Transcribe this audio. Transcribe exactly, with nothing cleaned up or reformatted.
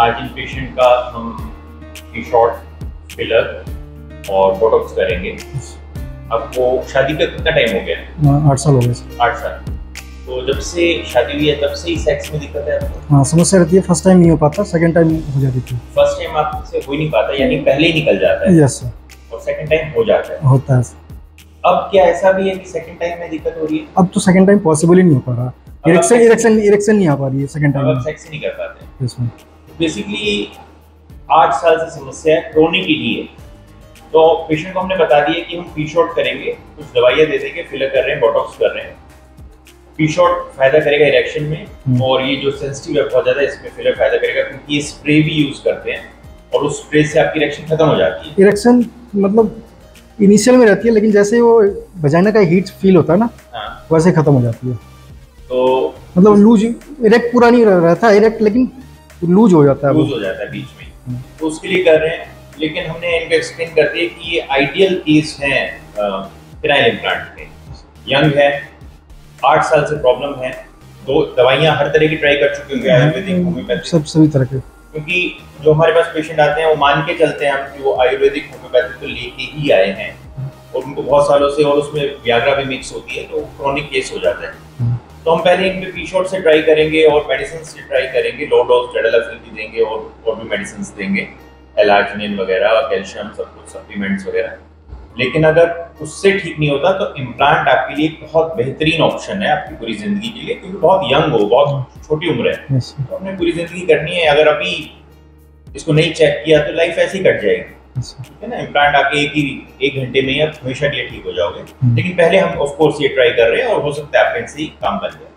आज इन पेशेंट का हम शॉर्ट फिलर और बोटॉक्स करेंगे। आपको शादी का कितना टाइम हो गया? आठ साल हो गए। आठ साल। तो जब से शादी हुई है तब से ही सेक्स में दिक्कत है आपको? हाँ, समस्या रहती है। फर्स्ट टाइम नहीं हो पाता, सेकंड टाइम हो जाती थी। फर्स्ट टाइम आपसे हो ही नहीं पाता, यानी पहले ही निकल जाता है? Yes sir. और सेकंड टाइम हो जाता है? होता है। अब क्या ऐसा भी है कि सेकंड टाइम में दिक्कत हो रही है? अब तो सेकंड टाइम पॉसिबल ही नहीं हो पा रहा। इरेक्शन इरेक्शन इरेक्शन नहीं आ पा रही है सेकंड टाइम में। सेक्स नहीं कर पाते। इसमें बेसिकली आठ साल से समस्या है, क्रोनिकली है। तो पेशेंट को हमने बता दिया कि हम पी शॉट करेंगे, कुछ दवाइयाँ दे देंगे, फिलर कर रहे हैं, बोटॉक्स कर रहे हैं। पी शॉट फायदा करेगा इरेक्शन में, और ये जो सेंसिटिव है बहुत ज्यादा, इसमें फिलर फायदा करेगा क्योंकि ये स्प्रे भी यूज करते हैं और उस स्प्रे से आपकी इरेक्शन खत्म हो जाती है। इरेक्शन मतलब इनिशियल में रहती है, लेकिन जैसे वो वजाइना का हीट फील होता है ना, हाँ, वैसे खत्म हो जाती है। तो मतलब लूज इरेक्ट पूरा नहीं रहता इरेक्ट, लेकिन लूज हो जाता है, लूज हो जाता है बीच में। तो उसके लिए कर रहे हैं, लेकिन हमने इनको एक्सप्लेन कर दिया कि ये आइडियल केस है पेनाइल इम्प्लांट के। यंग है, आठ साल से प्रॉब्लम है, दो दवाइयां हर तरह की ट्राई कर चुके होंगे, आयुर्वेदिक, होम्योपैथिक, सब सभी तरह के। क्योंकि जो हमारे पास पेशेंट आते हैं वो मान के चलते हैं हम कि वो आयुर्वेदिक होम्योपैथिक तो लेके ही आए हैं, और उनको बहुत सालों से, और उसमें व्याग्रा भी मिक्स होती है, तो क्रोनिक केस हो जाता है। तो हम पहले इनमें पी शॉट से ट्राई करेंगे और मेडिसिन से ट्राई करेंगे, लो डोज टेडालाफिल भी देंगे और और भी मेडिसिन देंगे, एलार्जिनिन वगैरह, कैल्शियम, सब कुछ सप्लीमेंट्स वगैरह। लेकिन अगर उससे ठीक नहीं होता तो इम्प्लांट आपके लिए एक बहुत बेहतरीन ऑप्शन है आपकी पूरी जिंदगी के लिए, क्योंकि बहुत यंग हो, बहुत छोटी उम्र है, तो हमने पूरी जिंदगी करनी है। अगर अभी इसको नहीं चेक किया तो लाइफ ऐसे ही कट जाएगी, ठीक है ना। इम्प्लांट आके एक ही एक घंटे में ही आप हमेशा के लिए ठीक हो जाओगे, लेकिन पहले हम ऑफ कोर्स ये ट्राई कर रहे हैं और हो सकता है आपके से ही काम बन जाए।